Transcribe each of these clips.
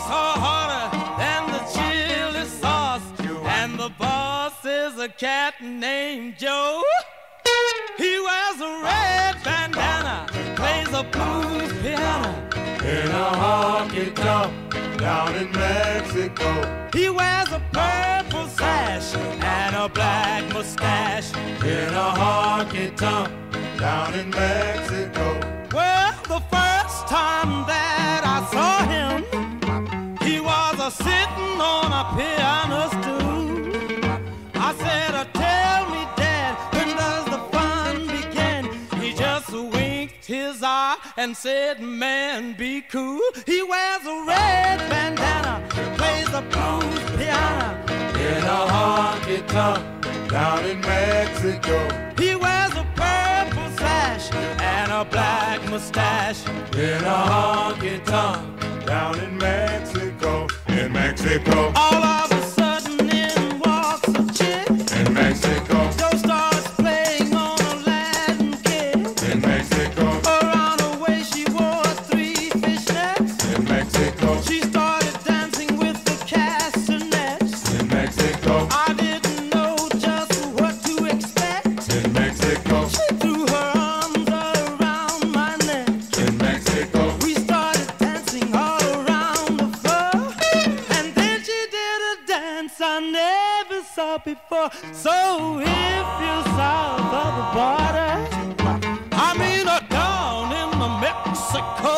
so hotter than the chili sauce. And the boss is a cat named Joe. He wears a red bandana, plays a blues piano in a honky-tonk down in Mexico. He wears a purple sash and a black mustache In a honky-tonk down in Mexico. Well, the first time that I saw him, he was sitting on a piano stool. I said, tell me, Dad, when does the fun begin? He just winked his eye and said, man, be cool. He wears a red bandana, plays the blues piano In a honky-tonk down in Mexico. He wears a purple sash and a black mustache In a honky-tonk down in Mexico. In Mexico. All of a sudden in walks a chick. In Mexico. Joe starts playing on a Latin kid. In Mexico. Around her waist she wore 3 fishnets. In Mexico. She started dancing with the castanets. In Mexico. I didn't know just what to expect. In Mexico. She threw her arms around my neck. In Mexico. We started dancing all around the floor. And then she did a dance I never saw before. So if you're south of the border, I mean down in the Mexico,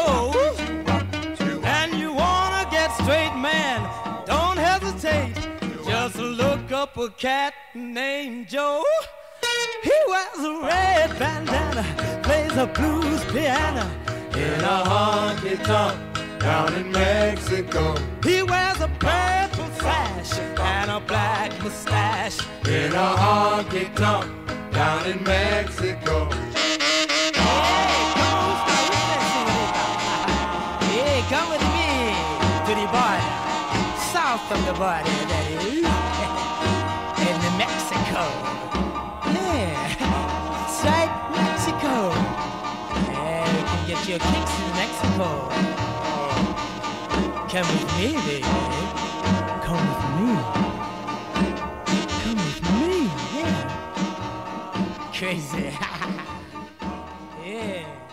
and you wanna get straight, man, don't hesitate. Just look up a cat named Joe. He wears a red bandana, plays a blues piano In a honky-tonk down in Mexico. He wears a purple sash and a black mustache. In a honky-tonk down in Mexico. Hey, come with me to the border, south of the border, that is, in the Mexico. Yeah, that's right, Mexico. Yeah, you can get your kicks in Mexico. Come with me, baby. Come with me. Come with me, yeah. Crazy. Yeah.